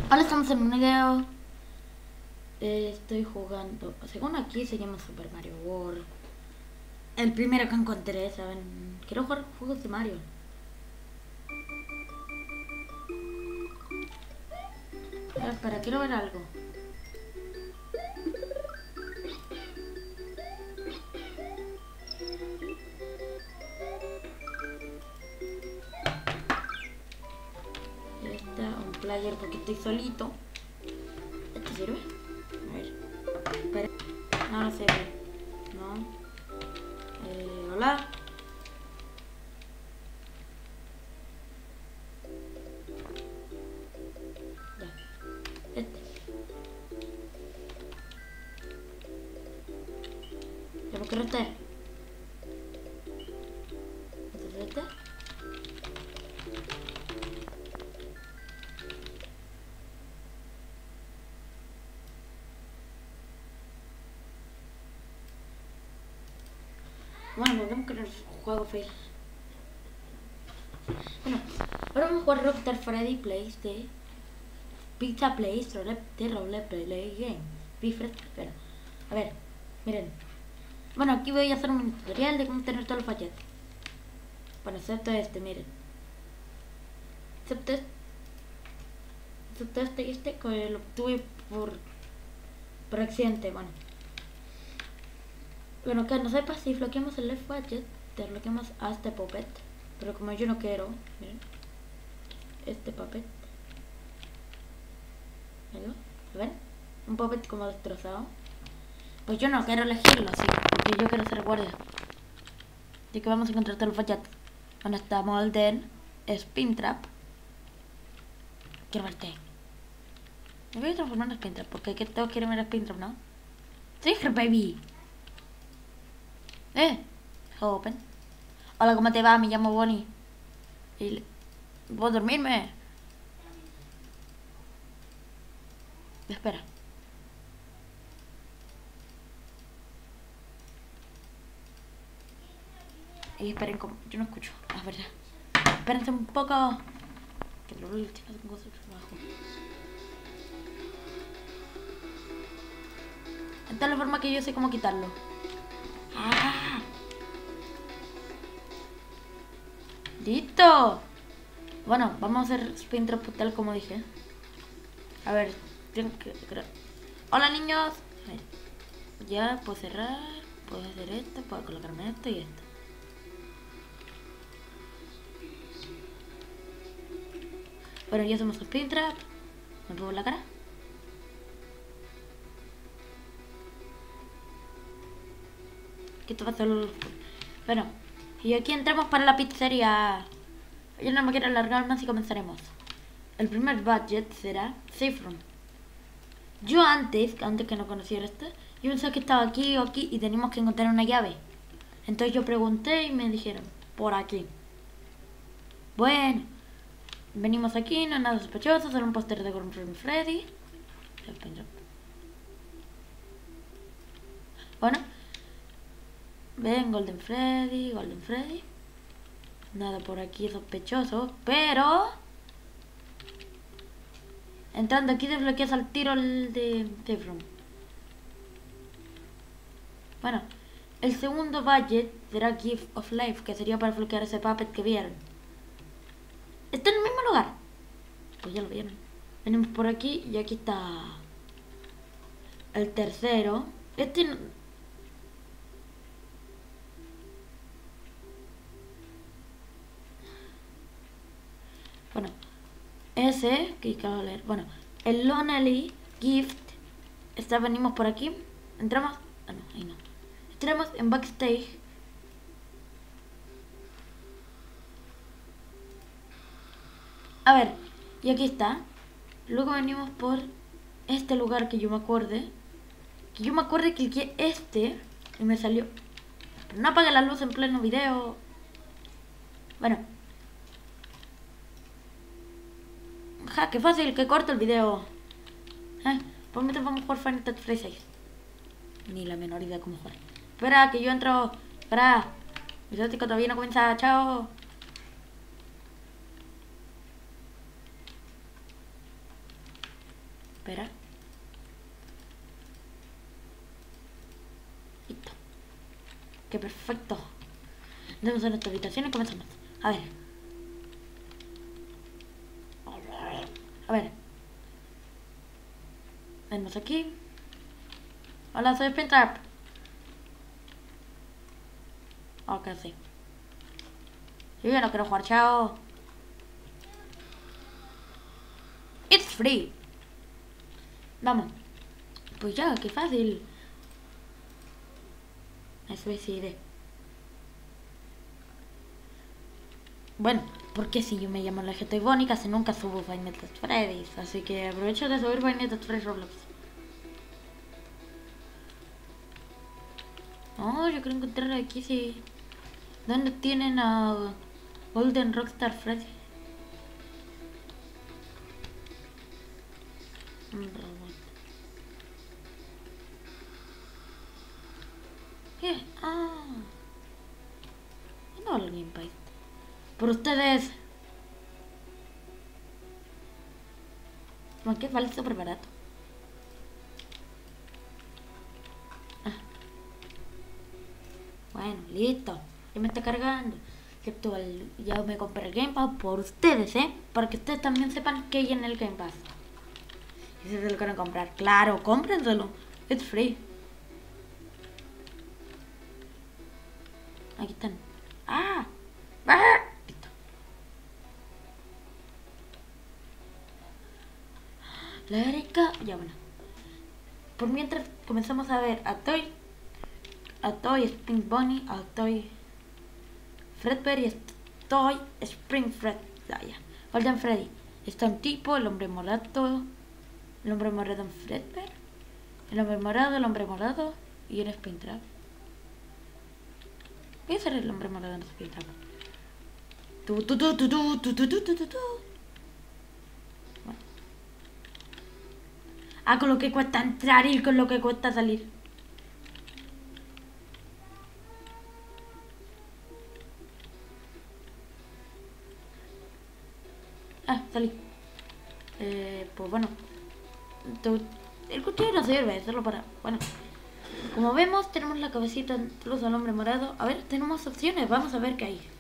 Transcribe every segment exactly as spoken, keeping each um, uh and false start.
Hola, estamos en un video. Eh, estoy jugando. Según aquí se llama Super Mario World. El primero que encontré, ¿saben? Quiero jugar juegos de Mario. Eh, espera, quiero ver algo. Ya está, un player porque estoy solito. ¿Esto sirve? A ver. Espera. No, no sirve. No. Eh, hola. Ya. Este. Ya, ¿por qué no está? ¿Este es este? Bueno, volvemos con el juego fail. Bueno, ahora vamos a jugar Rockstar Freddy Plays de Pizza Place de Roleplay Game. Bifred, espera. A ver, miren. Bueno, aquí voy a hacer un tutorial de cómo tener todos los paquetes. Bueno, excepto este, miren. Excepto este, excepto este y este que lo obtuve por, por accidente, bueno. Bueno, que no sepa, si bloqueamos el left budget, desbloqueamos a este puppet. Pero como yo no quiero, miren. Este puppet. ¿Ven? ¿Ven? Un puppet como destrozado. Pues yo no quiero elegirlo así, porque yo quiero ser guardia. Así que vamos a encontrar todos los fallat. Bueno, está Molden, Spintrap. Quiero verte. Me voy a transformar en Spintrap, porque aquí todos quieren ver Spintrap, ¿no? Trigger, baby. Eh, open. Hola, ¿cómo te va? Me llamo Bonnie. Y ¿puedo dormirme? Espera. Y esperen, como yo no escucho, la verdad. Espérense un poco. Que lo tengo su trabajo. Esta es la forma que yo sé cómo quitarlo. ¡Ah! ¡Listo! Bueno, vamos a hacer spin trap tal como dije. A ver, tengo que... ¡Hola, niños! A ver. Ya, puedo cerrar. Puedo hacer esto, puedo colocarme esto y esto. Bueno, ya hacemos spin trap. Me pongo en la cara. Que esto va a ser... Bueno, y aquí entramos para la pizzería. Yo no me quiero alargar más y comenzaremos. El primer budget será Safe Room. Yo antes, antes que no conociera esto, yo pensaba que estaba aquí o aquí y teníamos que encontrar una llave. Entonces yo pregunté y me dijeron, por aquí. Bueno, venimos aquí, no es nada sospechoso, solo un póster de Golden Freddy. Bueno, ven, Golden Freddy, Golden Freddy. Nada por aquí sospechoso, pero... Entrando aquí desbloqueas al tiro el de Safe Room. Bueno, el segundo budget será Gift of Life, que sería para desbloquear ese puppet que vieron. Está en el mismo lugar. Pues ya lo vieron. Venimos por aquí y aquí está el tercero. Este no... Bueno, ese que acabo de leer. Bueno, el Lonely Gift. Está, venimos por aquí. Entramos. Ah, no, ahí no. Entramos en backstage. A ver, y aquí está. Luego venimos por este lugar que yo me acuerde. Que yo me acuerde que cliqué este y me salió. Pero no apague la luz en pleno video. Bueno. Ja, qué fácil, que corto el video. ¿Eh? Por mientras vamos a jugar Final Fantasy seis. Ni la menor idea cómo jugar. Espera, que yo entro. Espera. Mi táctico todavía no comienza. Chao. Espera. Listo. ¡Qué perfecto! Entramos en nuestra habitación y comenzamos. A ver. A ver. Vemos aquí. Hola, soy Springtrap. Ok, sí. Sí, yo no quiero jugar, chao. It's free. Vamos. Pues ya, qué fácil. Me suicidé. Bueno, porque si yo me llamo la G T Bonnie, casi nunca subo Five Nights at Freddy's. Así que aprovecho de subir Five Nights at Freddy's Roblox. Oh, yo quiero encontrar aquí sí. ¿Dónde tienen a Golden Rockstar Freddy? Un robot. ¿Qué? Ah. No, el gamepad. Por ustedes. Aunque vale súper barato. Ah. Bueno, listo. Ya me está cargando. Excepto el, ya me compré el Game Pass por ustedes, ¿eh? Para que ustedes también sepan qué hay en el Game Pass. Y si se lo quieren comprar, claro, cómprenselo. It's free. Aquí están. ¡Ah! ¡Ah! Listo. La Erika. Ya bueno. Por mientras comenzamos a ver a Toy. A Toy Spring Bunny. A Toy Fredbear y Toy Spring Fred. Ah, ya. Golden Freddy. Está un tipo, el hombre morado. El hombre morado en Fredbear. El hombre morado, el hombre morado. Y en Springtrap. Voy a ser el hombre morado en Springtrap. Tu tu tu tu tu tu tu tu tu tu tu. Bueno. Ah, con lo que cuesta entrar y con lo que cuesta salir. Ah, salí. Eh, pues bueno. El cuchillo no sirve, solo para... Bueno. Como vemos, tenemos la cabecita incluso al hombre morado. A ver, tenemos opciones. Vamos a ver qué hay.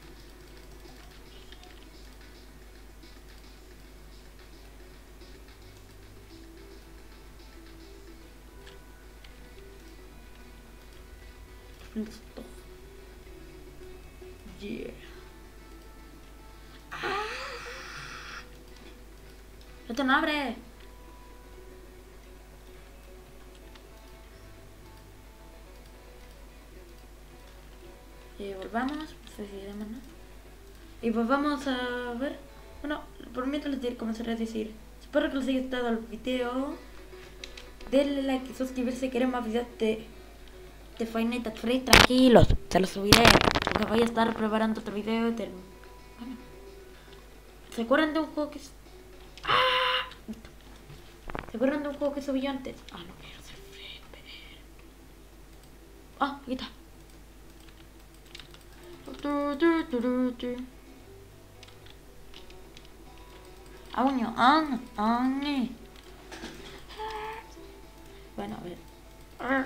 Listo. Yeah. ¡Ah! ¡Esto no abre! Y volvamos, suicidémonos. Y pues vamos a ver. Bueno, por mientras les diré, comenzaré a decir. Espero que les haya gustado el video. Denle like y suscribirse si quieren más videos de, de Five Nights at Freddy's. Tranquilos, se los subiré. Porque voy a estar preparando otro video. De... Bueno. ¿Se acuerdan de un juego que es... ¡Ah! ¿Se acuerdan de un juego que subí yo antes? Ah, no quiero ser Fredbear. Ah, aquí está. Auño, an, an. Bueno, a ver.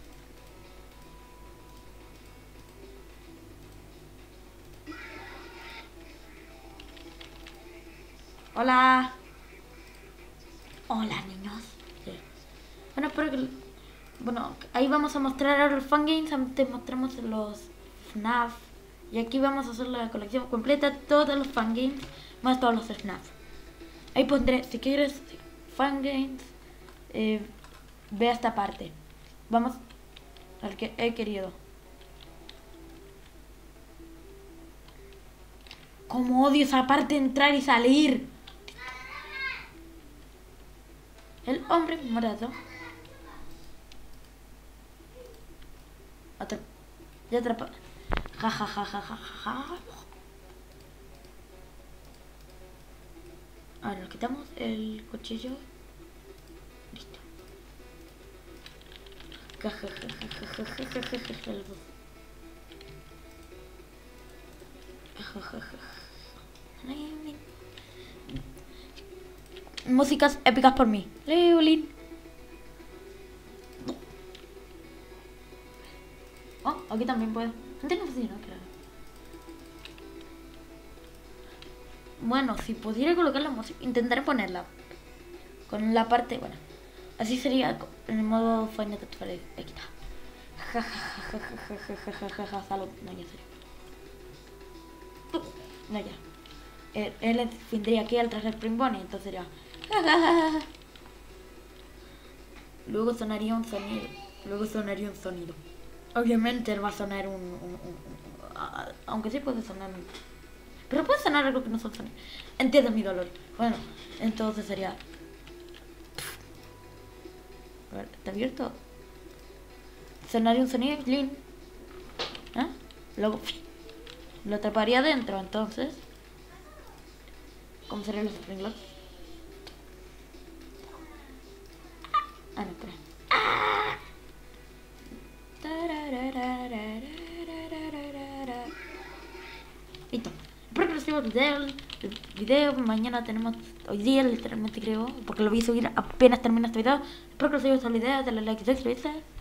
Hola. Hola, niños. Sí. Bueno, espero que... Bueno, ahí vamos a mostrar ahora los fangames. Antes mostramos los F NAF. Y aquí vamos a hacer la colección completa. Todos los fangames, más todos los F NAF. Ahí pondré, si quieres, fangames, eh, ve a esta parte. Vamos al que he querido. Como odio esa parte de entrar y salir. El hombre morado. Atrap ya atrapa. Ja ja ja ja ja ja. Ahora nos quitamos el cuchillo. Listo. Ja ja ja ja ja ja ja ja ja. Ja ja ja. músicas épicas por mí. Leolin. Oh, aquí también puedo. Antes no funciona, claro. Bueno, si pudiera colocar la música, intentaré ponerla. Con la parte, bueno. Así sería en el modo Final Fantasy. Aquí está. Salud. No, ya serio. No, ya. Él, él vendría aquí al traje Spring Bonnie, entonces sería. Luego sonaría un sonido. Luego sonaría un sonido. Obviamente va a sonar un, un, un, un a, aunque sí puede sonar un, pero puede sonar algo que no son sonidos. Entiendes mi dolor. Bueno, entonces sería. A ver, ¿está abierto? Sonaría un sonido clean. ¿Eh? Luego lo atraparía adentro, entonces. ¿Cómo serían los springlocks? Ah, no, espera. Listo. Espero que les sirva el video, el video. Mañana tenemos, hoy día literalmente creo, porque lo voy a subir apenas termine este video. Espero que les haya gustado el video, denle like si les gusta.